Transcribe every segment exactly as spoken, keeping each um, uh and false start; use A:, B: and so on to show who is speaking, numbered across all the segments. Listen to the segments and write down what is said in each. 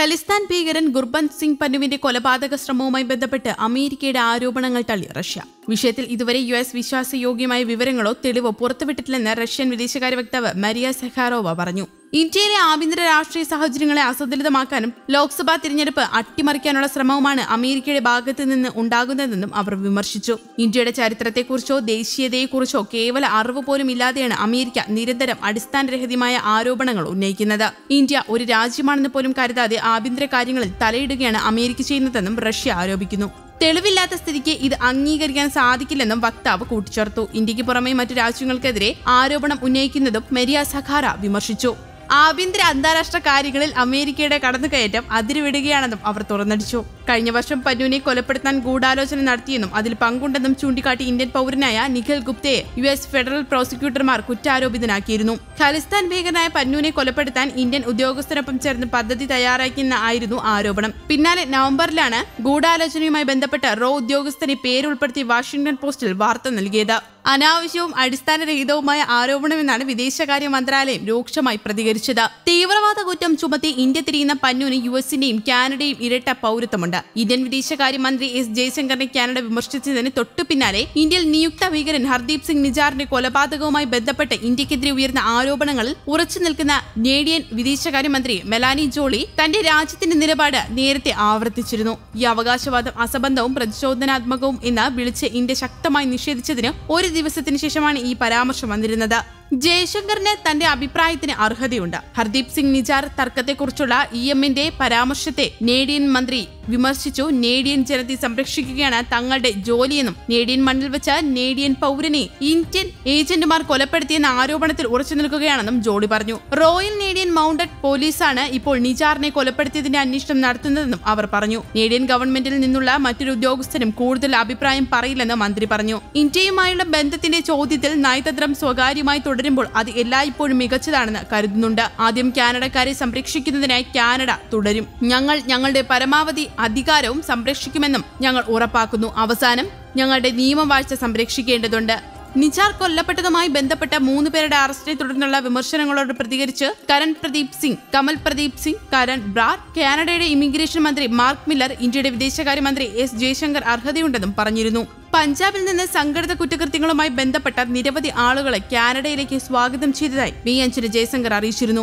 A: ഖലിസ്ഥാൻ ഭീകരൻ ഗുർബന്ത് സിംഗ് പന്നുവിന്റെ കൊലപാതക ശ്രമവുമായി ബന്ധപ്പെട്ട് അമേരിക്കയുടെ ആരോപണങ്ങൾ തള്ളി റഷ്യ. വിഷയത്തിൽ ഇതുവരെ യു എസ് വിശ്വാസയോഗ്യമായ വിവരങ്ങളോ തെളിവോ പുറത്തുവിട്ടിട്ടില്ലെന്ന് റഷ്യൻ വിദേശകാര്യ വക്താവ് മരിയ സഖാറോവ പറഞ്ഞു. ഇന്ത്യയിലെ ആഭ്യന്തര രാഷ്ട്രീയ സാഹചര്യങ്ങളെ അസന്തുലിതമാക്കാനും ലോക്സഭാ തിരഞ്ഞെടുപ്പ് അട്ടിമറിക്കാനുള്ള ശ്രമവുമാണ് അമേരിക്കയുടെ ഭാഗത്തു നിന്ന് ഉണ്ടാകുന്നതെന്നും അവർ വിമർശിച്ചു. ഇന്ത്യയുടെ ചരിത്രത്തെക്കുറിച്ചോ ദേശീയതയെക്കുറിച്ചോ കേവല അറിവ് പോലും ഇല്ലാതെയാണ് അമേരിക്ക നിരന്തരം അടിസ്ഥാനരഹിതമായ ആരോപണങ്ങൾ ഉന്നയിക്കുന്നത്. ഇന്ത്യ ഒരു രാജ്യമാണെന്ന് പോലും കരുതാതെ ആഭ്യന്തര കാര്യങ്ങളിൽ തലയിടുകയാണ് അമേരിക്ക ചെയ്യുന്നതെന്നും റഷ്യ ആരോപിക്കുന്നു. തെളിവില്ലാത്ത സ്ഥിതിക്ക് ഇത് അംഗീകരിക്കാൻ സാധിക്കില്ലെന്നും വക്താവ് കൂട്ടിച്ചേർത്തു. ഇന്ത്യക്ക് പുറമെ മറ്റു രാജ്യങ്ങൾക്കെതിരെ ആരോപണം ഉന്നയിക്കുന്നതും മരിയ സഖാറ വിമർശിച്ചു. ആഭ്യന്തര അന്താരാഷ്ട്ര കാര്യങ്ങളിൽ അമേരിക്കയുടെ കടന്നുകയറ്റം അതിരുവിടുകയാണെന്നും അവർ തുറന്നടിച്ചു. കഴിഞ്ഞ വർഷം പന്നുവിനെ കൊലപ്പെടുത്താൻ ഗൂഢാലോചന നടത്തിയെന്നും അതിൽ പങ്കുണ്ടെന്നും ചൂണ്ടിക്കാട്ടി ഇന്ത്യൻ പൗരനായ നിഖിൽ ഗുപ്തയെ യു എസ് ഫെഡറൽ പ്രോസിക്യൂട്ടർമാർ കുറ്റാരോപിതനാക്കിയിരുന്നു. ഖലിസ്ഥാൻ ഭീകരനായ പന്നുവിനെ കൊലപ്പെടുത്താൻ ഇന്ത്യൻ ഉദ്യോഗസ്ഥരൊപ്പം ചേർന്ന് പദ്ധതി തയ്യാറാക്കിയെന്ന ആയിരുന്നു ആരോപണം. പിന്നാലെ നവംബറിലാണ് ഗൂഢാലോചനയുമായി ബന്ധപ്പെട്ട് റോ ഉദ്യോഗസ്ഥനെ പേരുൾപ്പെടുത്തി വാഷിംഗ്ടൺ പോസ്റ്റിൽ വാർത്ത നൽകിയത്. അനാവശ്യവും അടിസ്ഥാനരഹിതവുമായ ആരോപണമെന്നാണ് വിദേശകാര്യ മന്ത്രാലയം രൂക്ഷമായി പ്രതികരിച്ചത്. തീവ്രവാദ കുറ്റം ചുമത്തി ഇന്ത്യ തിരിയുന്ന പന്നുവിന് യു എസിന്റെയും കാനഡയും ഇരട്ട പൗരത്വമുണ്ട്. ഇന്ത്യൻ വിദേശകാര്യമന്ത്രി എസ് ജയശങ്കറിനെ കാനഡ വിമർശിച്ചതിന് തൊട്ടു പിന്നാലെ ഇന്ത്യയിൽ നിയുക്ത ഭീകരൻ ഹർദീപ് സിംഗ് നിജാറിന്റെ കൊലപാതകവുമായി ബന്ധപ്പെട്ട് ഇന്ത്യക്കെതിരെ ഉയർന്ന ആരോപണങ്ങളിൽ ഉറച്ചു നിൽക്കുന്ന നേടിയൻ വിദേശകാര്യമന്ത്രി മെലാനി ജോളി തന്റെ രാജ്യത്തിന്റെ നിലപാട് നേരത്തെ ആവർത്തിച്ചിരുന്നു. ഈ അവകാശവാദം അസംബന്ധവും പ്രതിശോധനാത്മകവും എന്ന് വിളിച്ച് ഇന്ത്യ ശക്തമായി നിഷേധിച്ചതിന് ഒരു ദിവസത്തിന് ശേഷമാണ് ഈ പരാമർശം വന്നിരുന്നത്. ജയശങ്കറിന് തന്റെ അഭിപ്രായത്തിന് അർഹതയുണ്ട്. ഹർദീപ് സിംഗ് നിജാർ തർക്കത്തെക്കുറിച്ചുള്ള ഇ എമ്മിന്റെ പരാമർശത്തെ നേടിയൻ മന്ത്രി വിമർശിച്ചു. നേടിയൻ ജനത്തെ സംരക്ഷിക്കുകയാണ് തങ്ങളുടെ ജോലിയെന്നും നേടിയൻ മണ്ണിൽ വെച്ച് നേടിയൻ പൗരനെ ഇന്ത്യൻ ഏജന്റുമാർ കൊലപ്പെടുത്തിയെന്ന ആരോപണത്തിൽ ഉറച്ചു നിൽക്കുകയാണെന്നും ജോളി പറഞ്ഞു. റോയൽ നേടിയൻ മൗണ്ടഡ് പോലീസാണ് ഇപ്പോൾ നിജാറിനെ കൊലപ്പെടുത്തിയതിന്റെ അന്വേഷണം നടത്തുന്നതെന്നും അവർ പറഞ്ഞു. നേടിയൻ ഗവൺമെന്റിൽ നിന്നുള്ള മറ്റൊരു ഉദ്യോഗസ്ഥരും കൂടുതൽ അഭിപ്രായം പറയില്ലെന്ന് മന്ത്രി പറഞ്ഞു. ഇന്ത്യയുമായുള്ള ബന്ധത്തിന്റെ ചോദ്യത്തിൽ നയതന്ത്രം സ്വകാര്യമായി തുടരുമ്പോൾ അത് എല്ലായ്പ്പോഴും മികച്ചതാണെന്ന് കരുതുന്നുണ്ട്. ആദ്യം കാനഡക്കാരെ സംരക്ഷിക്കുന്നതിനായി കാനഡ തുടരും. ഞങ്ങൾ ഞങ്ങളുടെ പരമാവധി അധികാരവും സംരക്ഷിക്കുമെന്നും ഞങ്ങൾ ഉറപ്പാക്കുന്നു. അവസാനം ഞങ്ങളുടെ നിയമവാഴ്ച സംരക്ഷിക്കേണ്ടതുണ്ട്. നിജാർ കൊല്ലപ്പെട്ടതുമായി ബന്ധപ്പെട്ട മൂന്ന് പേരുടെ അറസ്റ്റിനെ തുടർന്നുള്ള വിമർശനങ്ങളോട് പ്രതികരിച്ച് കരൺ പ്രദീപ് സിംഗ്, കമൽ പ്രദീപ് സിംഗ്, കരൺ ബ്രാർ, കാനഡയുടെ ഇമിഗ്രേഷൻ മന്ത്രി മാർക്ക് മില്ലർ ഇന്ത്യയുടെ വിദേശകാര്യമന്ത്രി എസ് ജയശങ്കർ അർഹതയുണ്ടെന്നും പറഞ്ഞിരുന്നു. പഞ്ചാബിൽ നിന്ന് സംഘടിത കുറ്റകൃത്യങ്ങളുമായി ബന്ധപ്പെട്ട നിരവധി ആളുകളെ കാനഡയിലേക്ക് സ്വാഗതം ചെയ്തതായി മെയ് അഞ്ചിന് ജയശങ്കർ അറിയിച്ചിരുന്നു.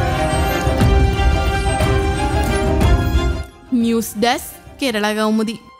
A: News desk Kerala Kaumudi.